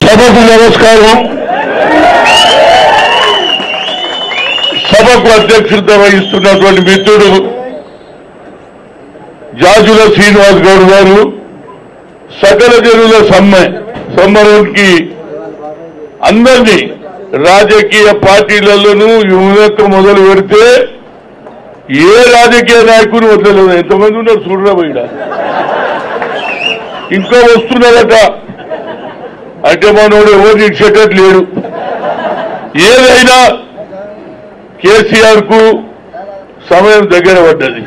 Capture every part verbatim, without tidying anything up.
సభకు నమస్కారం. సభకు అధ్యక్షత వహిస్తున్నటువంటి మిత్రుడు జాజుల శ్రీనివాస్ గౌడ్ గారు సకల జనుల సమ్మె సంబరానికి అందరినీ రాజకీయ పార్టీలలోనూ యువత మొదలు పెడితే ఏ రాజకీయ నాయకులు వదలలేదు. ఎంతమంది ఉన్నారు చూడరా బయట, ఇంకా వస్తున్నారట. అంటే మనోడు ఎవరిని ఇచ్చేటట్టు లేడు. ఏదైనా కేసీఆర్ కు సమయం దగ్గర పడ్డది.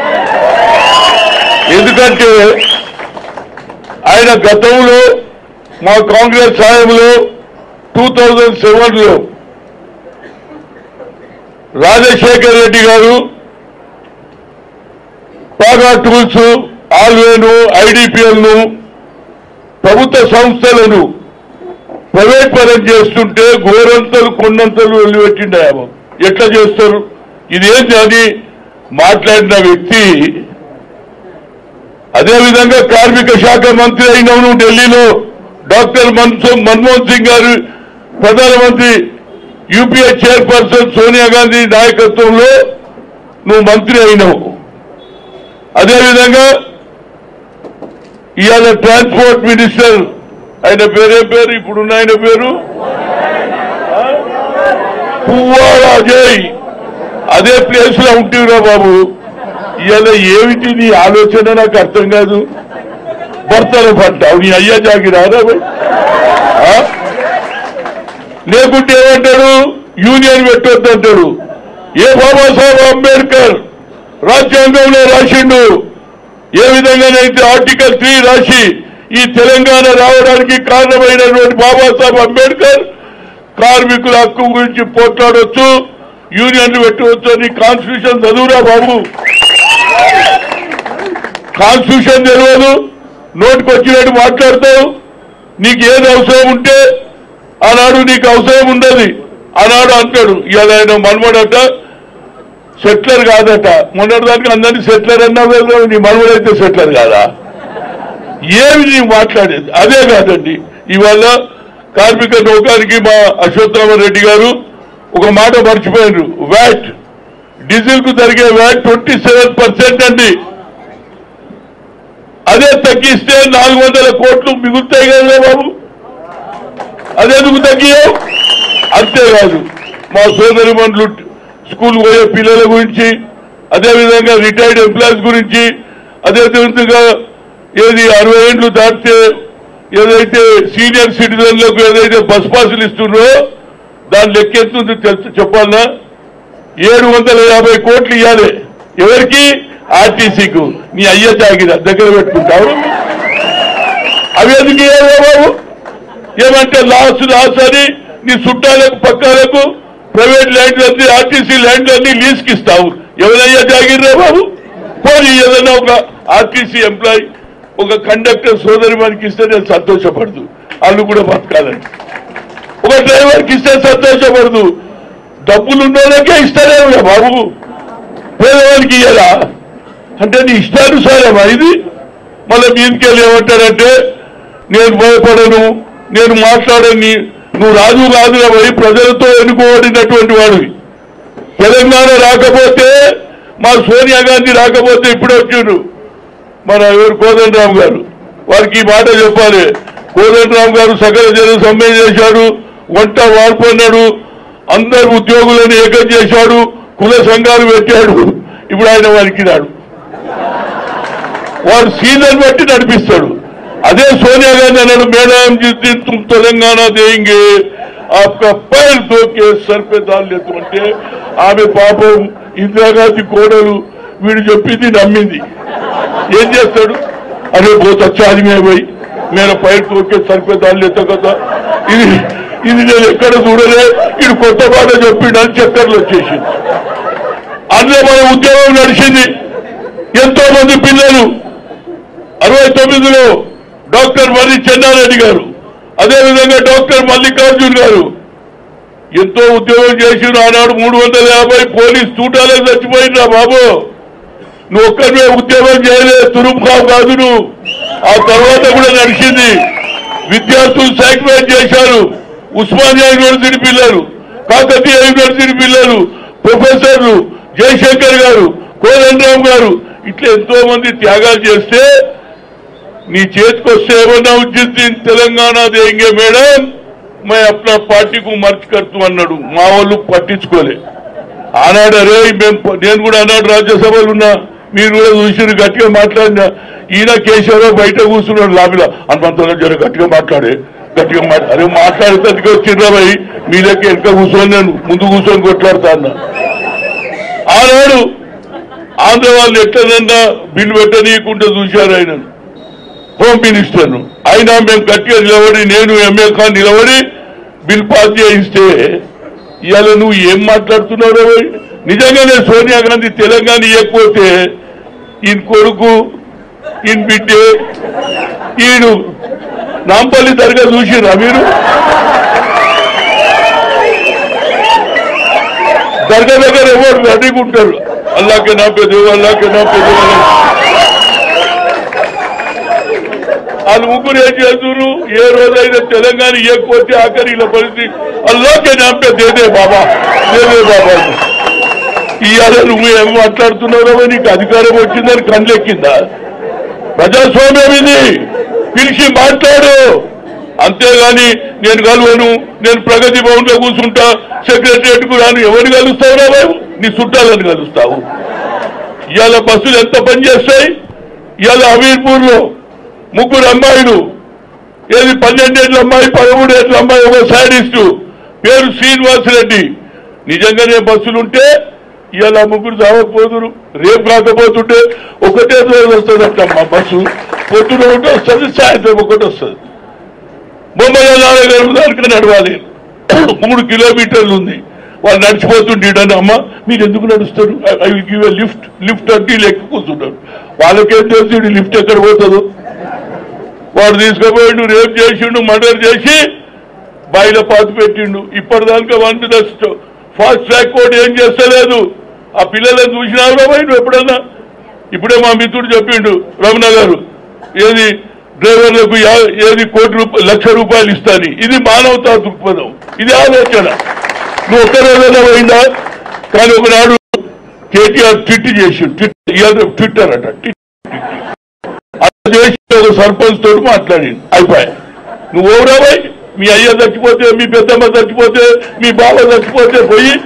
ఎందుకంటే ఆయన గతంలో మా కాంగ్రెస్ హయాంలో టూ థౌజండ్ సెవెన్ లో రాజశేఖర్ రెడ్డి గారు పాగా టూల్స్, ఆల్వేను, ఐడిపిఎల్ ను ప్రభుత్వ సంస్థలను ప్రైవేట్ పరం చేస్తుంటే గోరంతలు కొండంతలు వెళ్లిపెట్టిండాము. ఎట్లా చేస్తారు, ఇదేంటి అని మాట్లాడిన వ్యక్తి. అదేవిధంగా కార్మిక శాఖ మంత్రి అయినను ఢిల్లీలో డాక్టర్ మన్మోహన్ సింగ్ గారు, ప్రధానమంత్రి యూపీఏ చైర్పర్సన్ సోనియా గాంధీ నాయకత్వంలో నువ్వు మంత్రి అయినావు. అదేవిధంగా ఇవాళ ట్రాన్స్పోర్ట్ మినిస్టర్ ఆయన పేరే పేరు ఇప్పుడున్న ఆయన పేరు పువ్వాడ అజయ్. అదే ప్లేస్ లో ఉంటురా బాబు. ఇవాళ ఏమిటి నీ ఆలోచన నాకు అర్థం కాదు. భర్తలు పడ్డావు నీ అయ్యా జాగిరారా? లేకుంటే ఏమంటాడు, యూనియన్ పెట్టొద్దంటాడు. ఏ బాబాసాహెబ్ అంబేద్కర్ రాజ్యాంగంలో రాసిండు, ఏ విధంగానైతే ఆర్టికల్ త్రీ రాసి ఈ తెలంగాణ రావడానికి కారణమైనటువంటి బాబాసాహెబ్ అంబేద్కర్ కార్మికుల హక్కు గురించి పోట్లాడొచ్చు, యూనియన్లు పెట్టవచ్చు అని కాన్స్టిట్యూషన్ చదువురా బాబు. కాన్స్టిట్యూషన్ తెలియదు, నోటికి వచ్చినట్టు మాట్లాడతావు. నీకు ఏది అవసరం ఉంటే ఆనాడు నీకు అవసరం ఉండదు ఆనాడు అంటాడు. ఇవాళ ఆయన మనమడట సెటిలర్ కాదట. మొన్నటిదానికి అందరినీ సెటిలర్ అన్నావు, నీ మనవడైతే సెటిలర్ కాదా? ఏమి నీవు మాట్లాడేది అదే కాదండి. ఇవాళ కార్మిక లోకానికి మా అశ్వత్థామ రెడ్డి గారు ఒక మాట మర్చిపోయారు. వ్యాట్ డీజిల్ కు జరిగే వ్యాట్ ట్వంటీ సెవెన్ పర్సెంట్ అండి. అదే తగ్గిస్తే నాలుగు వందల కోట్లు మిగులుతాయి కదా బాబు. అదెందుకు తగ్గియో? అంతేకాదు మా సోదరి మండలు స్కూల్ పోయే పిల్లల గురించి, అదేవిధంగా రిటైర్డ్ ఎంప్లాయీస్ గురించి, అదేవిధంగా ఏది అరవై ఏళ్లు దాటితే ఏదైతే సీనియర్ సిటిజన్లకు ఏదైతే బస్ పాసులు ఇస్తున్నారో దాని లెక్కెత్తుంది చెప్పాలన్నా. ఏడు వందల యాభై కోట్లు ఇవ్వాలి. ఎవరికి? ఆర్టీసీకు. నీ అయ్య జాగిర దగ్గర పెట్టుకుంటావు. అవి ఎందుకు ఇవ్వాలి బాబు? ఏమంటే లాస్ లాస్ అని నీ చుట్టాలకు పక్కాలకు ప్రైవేట్ ల్యాండ్లన్నీ ఆర్టీసీ ల్యాండ్లన్నీ లీజ్కి ఇస్తావు. ఎవరయ్యా జాగిర్రా బాబు? పోనీ ఏదైనా ఒక ఆర్టీసీ ఎంప్లాయీ ఒక కండక్టర్ సోదరి మనకి ఇస్తే నేను సంతోషపడదు, వాళ్ళు కూడా బతకాలని. ఒక డ్రైవర్కి ఇస్తే సంతోషపడదు, డబ్బులున్నోళ్ళకే ఇస్తారే బాబు, పేదవానికి ఇయ్యరా అంటే నీ ఇష్టానుసారమా ఇది? మళ్ళీ మీదికెళ్ళి ఏమంటారంటే నేను భయపడను, నేను మాట్లాడని. నువ్వు రాజు కాదురా పోయి ప్రజలతో ఎన్నుకోబడినటువంటి వాడివి. తెలంగాణ రాకపోతే, మా సోనియా గాంధీ రాకపోతే ఇప్పుడు వచ్చిండ్రు మన ఎవరు కోదండరామ్ గారు. వారికి ఈ మాట చెప్పాలి. కోదండరామ్ గారు సకల జన సమ్మె చేశాడు, వంట వాడుకున్నాడు, అందరు ఉద్యోగులను ఏకం చేశాడు, కుల సంఘాలు పెట్టాడు. ఇప్పుడు ఆయన వారికి రాడు, వాడు సీజన్ బట్టి నడిపిస్తాడు. అదే సోనియా గాంధీ అన్నాడు, మేడం జిస్ తుమ్ తెలంగాణ దేంగే ఆప్కా పైర్ దోకే సర్పేదాలు లేదు అంటే ఆమె పాపం ఇందిరాగాంధీ కోడలు వీడు చెప్పింది నమ్మింది. ఏం చేస్తాడు? అదే పోతే చాదిమే పోయి నేను పైర్ దోకే సర్పేదాలు లేదు కదా, ఇది ఇది నేను ఎక్కడ చూడలే, ఇది కొత్త మాట చెప్పిండు అని చక్కర్లు వచ్చేసింది. అందులో మన ఉద్యోగం నడిచింది. ఎంతో మంది పిల్లలు అరవై తొమ్మిదిలో డాక్టర్ మర్రి చెన్నారెడ్డి గారు, అదేవిధంగా డాక్టర్ మల్లికార్జున్ గారు ఎంతో ఉద్యోగం చేసిన. ఆనాడు మూడు వందల యాభై పోలీస్ తూటాలే చచ్చిపోయినా బాబు. నువ్వు ఒక్కరివే ఉద్యోగం చేయలేదు, తురుంఖావు కాదు నువ్వు. ఆ తర్వాత కూడా నడిచింది. విద్యార్థులు సాక్రిఫైస్ చేశారు. ఉస్మానియా యూనివర్సిటీ పిల్లలు, కాకతీయ యూనివర్సిటీ పిల్లలు, ప్రొఫెసర్లు, జయశంకర్ గారు, కోదండరామ్ గారు, ఇట్లా ఎంతో మంది త్యాగాలు చేస్తే నీ చేతికి వస్తే ఏమన్నా ఉద్యోగం తెలంగాణ దేంగే మేడం मैं अपना पार्टी को मर्ज करतू అన్నాడు. మా వాళ్ళు పట్టించుకోలే. ఆనాడు అరే మేము నేను కూడా ఆనాడు రాజ్యసభలో ఉన్నా, మీరు కూడా చూసి గట్టిగా మాట్లాడినా. ఈయన కేశవరావు బయట కూర్చున్నాడు లాబీలో, అంత జర గట్టిగా మాట్లాడే గట్టిగా మాట్లా అరే మాట్లాడితే వచ్చిండ్రా భయ్, మీ లెక్క వెనక కూర్చొని నేను ముందు కూర్చొని కొట్లాడుతా అన్నా. ఆనాడు ఆంధ్ర వాళ్ళు ఎట్లనన్నా బిల్లు పెట్టనీయకుండా చూశారు ఆయన హోమ్ మినిస్టర్ను. అయినా మేము గట్టిగా నిలబడి, నేను ఎంఏ ఖాన్ నిలబడి బిల్ పాస్ చేయిస్తే ఇవాళ నువ్వు ఏం మాట్లాడుతున్నావు? నిజంగానే సోనియా గాంధీ తెలంగాణ ఇవ్వకపోతే ఈయన కొడుకు, ఈయన బిడ్డే, ఈయన నాంపల్లి దర్గా చూసిరా మీరు? దర్గా దగ్గర ఎవరు రెడీగా ఉంటారు, అల్లాకే నా పెద్దవు, అల్లాకే నా పెద్దవు. వాళ్ళు ముగ్గురు ఏం చేస్తున్నారు? ఏ రోజైనా తెలంగాణ ఇవ్వకపోతే ఆఖరి ఇలా పరిస్థితి అల్లాకే నాంపే దేదే బాబా, దేదే బాబా. ఇవాళ నువ్వు ఏం మాట్లాడుతున్నావు? నీకు అధికారం వచ్చిందని కళ్ళెక్కిందా? ప్రజాస్వామ్యం ఇది, పిలిచి మాట్లాడు. అంతేగాని నేను కలవను, నేను ప్రగతి భవన్ లో కూర్చుంటా, సెక్రటరియట్ కు రాను, ఎవరిని కలుస్తావు రా బాబు? నీ చుట్టాలని కలుస్తావు. ఇవాళ బస్సులు ఎంత పనిచేస్తాయి? ఇవాళ అమీర్పూర్ లో ముగ్గురు అమ్మాయిలు, ఏది పన్నెండేళ్ల అమ్మాయి, పదమూడేళ్ల అమ్మాయి, ఒక సైడిస్టు పేరు శ్రీనివాసరెడ్డి. నిజంగానే బస్సులుంటే ఇవాళ ముగ్గురు దావకపోతురు. రేపు కాకపోతుంటే ఒకటే రోజు వస్తుందట మా బస్సు. పొద్దున ఒకటి వస్తుంది, సాయంత్రం ఒకటి వస్తుంది. బొమ్మల దానికి నడవాలి, మూడు కిలోమీటర్లు ఉంది. వాళ్ళు నడిచిపోతుండేటని, అమ్మ మీరు ఎందుకు నడుస్తారు? I will give a lift lift అంటే లెక్క కూర్చుంటారు. వాళ్ళకేం తెలుసు లిఫ్ట్ ఎక్కడ పోతుందో? వాడు తీసుకుపోయిండు, రేప్ చేసిండు, మర్డర్ చేసి బాయిలో పాతి పెట్టిండు. ఇప్పటిదాకా వన్ ఫాస్ట్ ట్రాక్ కోర్టు ఏం చేస్తలేదు. ఆ పిల్లలను చూసినావు రా నువ్వు ఎప్పుడన్నా? ఇప్పుడే మా మిత్రుడు చెప్పిండు రమణ గారు, ఏది డ్రైవర్లకు ఏది కోటి రూపాయలు లక్ష రూపాయలు ఇస్తాని. ఇది మానవతా దృక్పథం, ఇది ఆలోచన. నువ్వు ఒక్క రోజున పోయిందా? కానీ ఒకనాడు కేటీఆర్ ట్విట్ చేసి ట్విట్టర్ అట చేసి ఒక సర్పంచ్ తోడు మాట్లాడింది, అయిపోయా. నువ్వు ఓవరాబాయ్, మీ అయ్య చచ్చిపోతే, మీ పెద్దమ్మ చచ్చిపోతే, మీ బావ చచ్చిపోతే పోయి,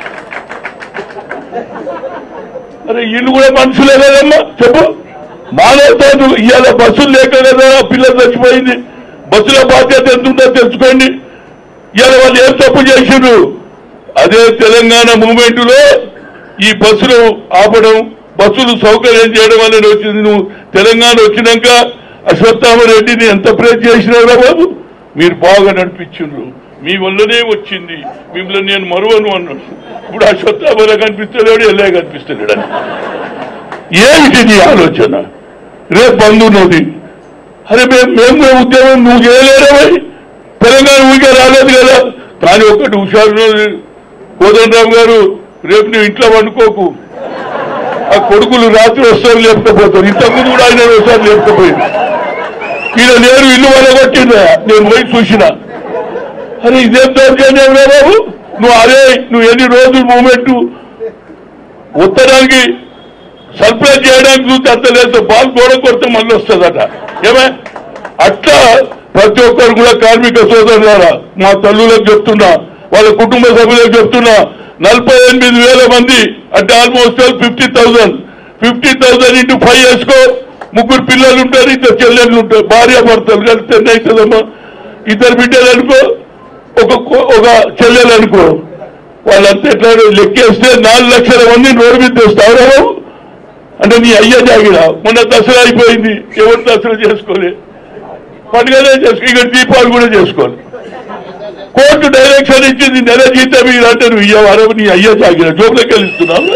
అరే వీళ్ళు కూడా మనుషులే కదమ్మా చెప్పు. మానవతా ఇవాళ బస్సులు లేక కదా పిల్లలు చచ్చిపోయింది. బస్సుల బాధ్యత ఎంతుందో తెలుసుకోండి. ఇవాళ వాళ్ళు ఏం తప్పు చేసిండ్రు? అదే తెలంగాణ మూవ్మెంట్ లో ఈ బస్సులు ఆపడం, బస్సులు సౌకర్యం చేయడం అనేది వచ్చింది. నువ్వు తెలంగాణ వచ్చినాక అశ్వత్థామరెడ్డిని ఎంత ప్రేజ్ చేసినారా బాబు? మీరు బాగా నడిపించిండ్రు, మీ వల్లనే వచ్చింది, మిమ్మల్ని నేను మరువను అన్నాడు. ఇప్పుడు అశ్వత్థామర కనిపిస్తలేడు, ఎల్లా కనిపిస్తలేడు అని. ఏమిటి నీ ఆలోచన? రేపు బంద్ ఉన్నది. అరే మేము మేము ఉద్యమం నువ్వు చేయలేరా? తెలంగాణ ఊరికే రాలేదు కదా. కానీ ఒక్కటి హుషారు, కోదండరామ్ గారు, రేపు నువ్వు ఇంట్లో వండుకోకు. ఆ కొడుకులు రాత్రి వస్తారు లేకపోతారు. ఇంతకుముందు కూడా ఆయన వస్తారు లేకపోయింది. ఈయన నేను ఇల్లు వలగొట్టిందా, నేను పోయి చూసిన. అరే ఇదేం దౌర్జన్యం రా బాబు? నువ్వు అరే నువ్వు ఎన్ని రోజులు మూమెంట్ ఉత్తరానికి సర్ప్రైజ్ చేయడానికి చూస్తే అంత లేదు. బాల్ గోడ కొడితే మళ్ళీ వస్తుందట. ఏమే అట్లా ప్రతి ఒక్కరు కూడా కార్మిక సోదరులారా, మా తల్లులకు చెప్తున్నా, వాళ్ళ కుటుంబ సభ్యులకు చెప్తున్నా, నలభై ఎనిమిది వేల మంది అంటే almost fifty thousand fifty thousand into five వేసుకో. ముగ్గురు పిల్లలు ఉంటారు, ఇద్దరు చెల్లెళ్ళు ఉంటారు, భార్య భర్తలు కలిసి ఎన్ని అవుతుందమ్మా? ఇద్దరు బిడ్డలు అనుకో, ఒక ఒక చెల్లెలు అనుకో, వాళ్ళంతా ఎట్లా లెక్కేస్తే నాలుగు లక్షల మందిని రోడ్డు మీద తెస్తావు. అంటే నీ అయ్య జాగిరా. మొన్న దసరా అయిపోయింది, ఎవరు దసరా చేసుకోలే, పండుగనే చేసుకో, ఇక దీపావళి కూడా చేసుకోవాలి. కోర్టు డైరెక్షన్ ఇచ్చింది, నెల జీతం మీరు అంటే నువ్వు ఇయ్యవారు, నీ అయ్య జాగిరా. జోబులకి వెళ్ళిస్తున్నావు.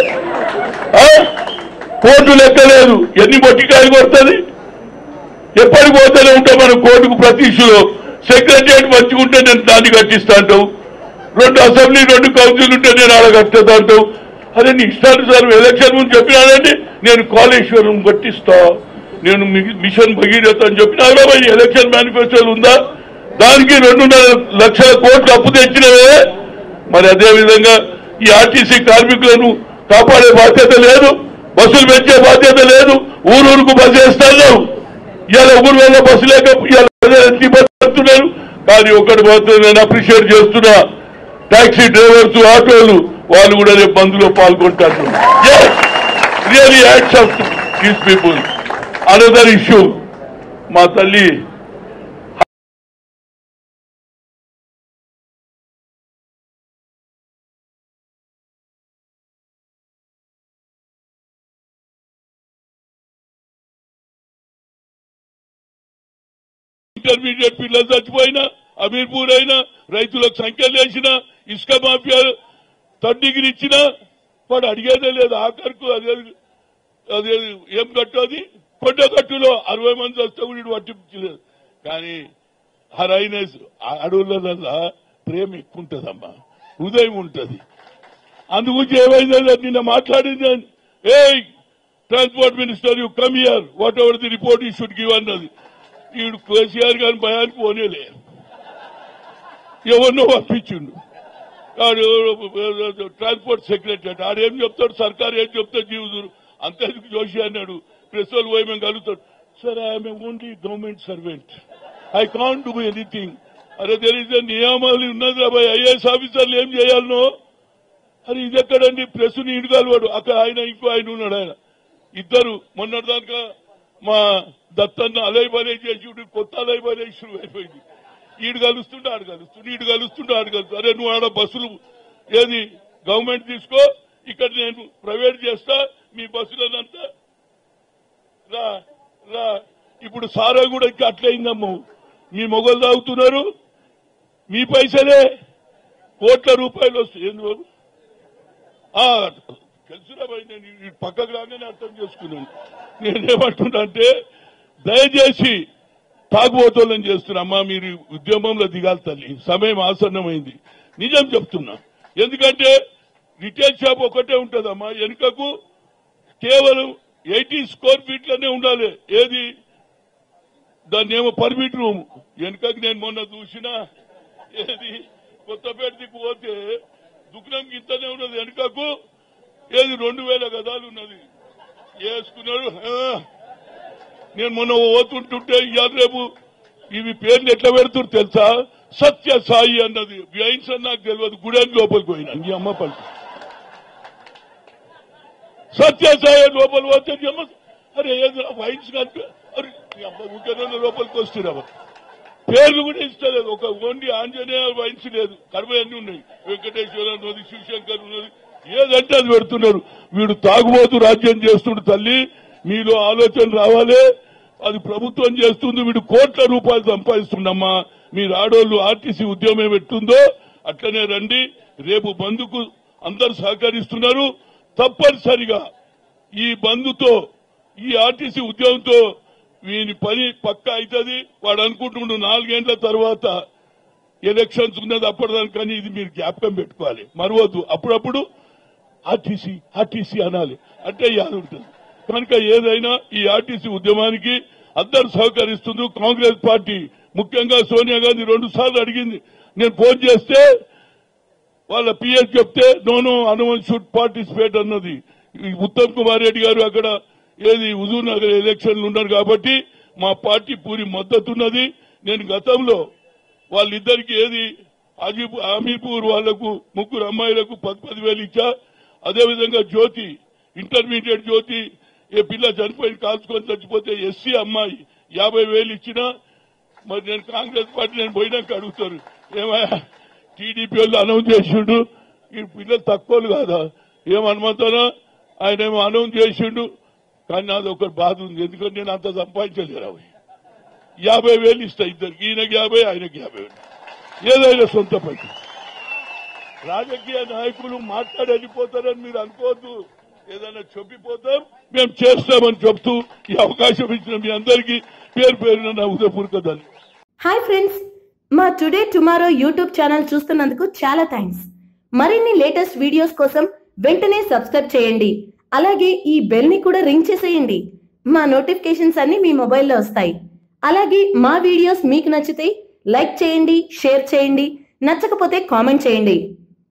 కోర్టు లెక్కలేదు, ఎన్ని మొట్టికాయలు కొడుతుంది. ఎప్పటికి పోతూనే ఉంటావు మనం కోర్టుకు. ప్రతి ఇష్యూలో సెక్రటరియట్ మంచిగా ఉంటే నేను దాన్ని కట్టిస్తా అంటావు, రెండు అసెంబ్లీ రెండు కౌన్సిల్ ఉంటే నేను అలా కట్టేస్తా అంటావు. అదే నీ ఇష్టానుసారం ఎలక్షన్ ముందు చెప్పినానండి, నేను కాళేశ్వరం కట్టిస్తా, నేను మిషన్ భగీరథ అని చెప్పిన అరవై ఎలక్షన్ మేనిఫెస్టోలు ఉందా? దానికి రెండున్నర లక్షల కోట్లు అప్పు తెచ్చినవే. మరి అదే విధంగా ఈ ఆర్టీసీ కార్మికులను కాపాడే బాధ్యత లేదు, బస్సులు పెంచే బాధ్యత లేదు. ఊరూరుకు బస్సు వేస్తాను, ఇవాళ ఊరు వల్ల బస్సు లేక పడుతున్నారు. కానీ ఒకటి మాత్రం నేను అప్రిషియేట్ చేస్తున్నా, టాక్సీ డ్రైవర్స్, ఆటోలు వాళ్ళు కూడా రేపు బంద్లో పాల్గొంటారు. Really acts of these people. Another issue, మా తల్లి ఇంటర్మీడియట్ పిల్లలు చచ్చిపోయినా, అమీర్పూర్ అయినా, రైతులకు సంఖ్యలు వేసినా, ఇసుక మాఫియా థర్డ్ డిగ్రీ ఇచ్చినా వాడు అడిగేదే లేదు. ఆఖరుకు అదే అదే ఏం కట్టు, అది కొండగట్టులో అరవై మంది వస్తే కూడా పట్టించలేదు. కానీ హరైనెస్ అడవులల్లా ప్రేమ ఎక్కువ ఉంటుందమ్మా, హృదయం ఉంటుంది. అందుగురించి ఏమైందో నిన్న మాట్లాడింది, ఏ transport minister you come here, whatever the report you should give అన్నది. ఈడు కేసీఆర్ గారిని భయానికి పోనేలే, ఎవరినో పంపించిండు. ఆడు ట్రాన్స్పోర్ట్ సెక్రటరీ ఆడేం చెప్తాడు, సర్కారు ఏం చెప్తాడు, జీవుదురు అంతకు జోషి అన్నాడు. ప్రెస్ వాళ్ళు పోయి మేము కలుగుతాడు, sir I'm only government servant, I can't do anything. అరే తెలియదు నియామాలు ఉన్నది రాబాయ్, ఐఏఎస్ ఆఫీసర్లు ఏం చేయాలనో. అరే ఇది ఎక్కడండి, ప్రెస్ నీడు కలవాడు, అక్కడ ఆయన ఇంకో ఆయన ఉన్నాడు. ఆయన ఇద్దరు మొన్నటిదాకా మా దత్తన్న అలైబలే చేసి కొత్త అలైబలే ఇష్యూ అయిపోయింది. ఈడు కలుస్తుంటే ఆడు కలుస్తుండే, ఈడు కలుస్తుంటే ఆడు కలుస్తుంది. అరే నువ్వు ఆడ బస్సులు ఏది గవర్నమెంట్ తీసుకో, ఇక్కడ నేను ప్రైవేట్ చేస్తా, మీ బస్సులనంతా రా రా. ఇప్పుడు సారా కూడా ఇంకా అట్లయిందమ్మ, మీ మొగలు తాగుతున్నారు, మీ పైసలే కోట్ల రూపాయలు వస్తాయి. ఏంది బాబు తెలుసురా భయ్, నేను పక్కకు రాగానే అర్థం చేసుకున్నాను. నేనేమంటున్నా అంటే దయచేసి తాగుబోతోళ్ళని చేస్తున్నామ్మా, మీరు ఉద్యమంలో దిగాలి తల్లి, సమయం ఆసన్నమైంది. నిజం చెప్తున్నా, ఎందుకంటే రిటైల్ షాప్ ఒకటే ఉంటుందమ్మా, వెనుకకు కేవలం ఎయిటీ స్క్వేర్ ఫీట్లనే ఉండాలి. ఏది దాన్ని ఏమో పర్మిట్ రూమ్. వెనుకకు నేను మొన్న చూసినా, ఏది కొత్తపేట దిక్కు పోతే దుకాణం ఇంతనే ఉన్నది, వెనుకకు ఏది రెండు వేల గదాలు ఉన్నది వేసుకున్నాడు. నేను మొన్న పోతుంటుంటే ఇవాళ రేపు ఇవి పేర్లు ఎట్లా పెడుతున్నారు తెలుసా, సత్య సాయి అన్నది వైన్స్ అని నాకు తెలియదు. గుడేని లోపలికి పోయినా ఈ అమ్మ పల్లి సత్య సాయి లోపలికి పోతే అమ్మ అరే ఏదో వైన్స్ కంటే అరే అమ్మ ఊరికే లోపలికి వస్తున్నావా, పేర్లు కూడా ఇస్తలేదు. ఒక ఓన్లీ ఆంజనేయ వైన్స్ లేదు, కర్మ అన్ని ఉన్నాయి, వెంకటేశ్వర ఉన్నది, శివశంకర్ ఉన్నది, ఏదంటే అది పెడుతున్నారు. వీడు తాగుబోతు రాజ్యం చేస్తుడు తల్లి, మీలో ఆలోచన రావాలి. అది ప్రభుత్వం చేస్తుంది, వీడు కోట్ల రూపాయలు సంపాదిస్తుండమ్మా. మీరు ఆడోళ్లు ఆర్టీసీ ఉద్యమం పెట్టుందో అట్లనే రండి. రేపు బంద్కు అందరు సహకరిస్తున్నారు. తప్పనిసరిగా ఈ బంద్తో, ఈ ఆర్టీసీ ఉద్యమంతో వీని పని పక్కా అవుతుంది. వాడు అనుకుంటుండు నాలుగేండ్ల తర్వాత ఎలక్షన్స్ ఉన్నది అప్పటిదాని, కానీ ఇది మీరు జ్ఞాపకం పెట్టుకోవాలి, మరవద్దు. అప్పుడప్పుడు ఆర్టీసీ ఆర్టీసీ అనాలి అంటే యాద ఉంటుంది. కనుక ఏదైనా ఈ ఆర్టీసీ ఉద్యమానికి అందరూ సహకరిస్తుంది. కాంగ్రెస్ పార్టీ ముఖ్యంగా సోనియా గాంధీ రెండు సార్లు అడిగింది. నేను ఫోన్ చేస్తే వాళ్ళ పిఎస్ చెప్తే no no anyone should participate అన్నది. ఉత్తమ్ కుమార్ రెడ్డి గారు అక్కడ ఏది హుజూర్ నగర్ ఎలక్షన్లు ఉన్నారు కాబట్టి మా పార్టీ పూరి మద్దతున్నది. నేను గతంలో వాళ్ళిద్దరికి ఏది అమీర్పూర్ వాళ్లకు ముగ్గురు అమ్మాయిలకు పది పది వేలు ఇచ్చా. అదేవిధంగా జ్యోతి ఇంటర్మీడియట్ జ్యోతి ఏ పిల్ల చనిపోయి కాల్చుకొని చచ్చిపోతే ఎస్సీ అమ్మాయి యాభై వేలు ఇచ్చినా. మరి నేను కాంగ్రెస్ పార్టీ నేను పోయినాక అడుగుతారు, ఏమయ్యా టీడీపీ వాళ్ళు అనౌన్స్ చేసిండు, ఈ పిల్లలు తక్కువలు కాదా ఏమనుమంటారా, ఆయన ఏమో అనౌన్స్ చేసిండు. కానీ నాది ఒక బాధ ఉంది, ఎందుకంటే నేను అంత సంపాదించలేరు. అవి యాభై వేలు ఇస్తా ఇద్దరికి, ఈయనకి యాభై ఆయనకి యాభై వేలు, ఏదైనా సొంత పని. రాజకీయ నాయకులు మాట్లాడి వెళ్ళిపోతారని మీరు అనుకోవద్దు, ఏదైనా చెప్పిపోతాం మేము చేస్తామని చెప్తూ ఈ అవకాశం ఇచ్చిన మీ అందరికీ పేరు పేరున నా హృదయపూర్వక ధన్యవాదాలు. హాయ్ ఫ్రెండ్స్, మా టుడే టుమారో యూట్యూబ్ ఛానల్ చూస్తున్నందుకు చాలా థ్యాంక్స్. మరిన్ని లేటెస్ట్ వీడియోస్ కోసం వెంటనే సబ్స్క్రైబ్ చేయండి. అలాగే ఈ బెల్ ని కూడా రింగ్ చేసేయండి. మా నోటిఫికేషన్స్ అన్ని మీ మొబైల్లో వస్తాయి. అలాగే మా వీడియోస్ మీకు నచ్చితే లైక్ చేయండి, షేర్ చేయండి, నచ్చకపోతే కామెంట్ చేయండి.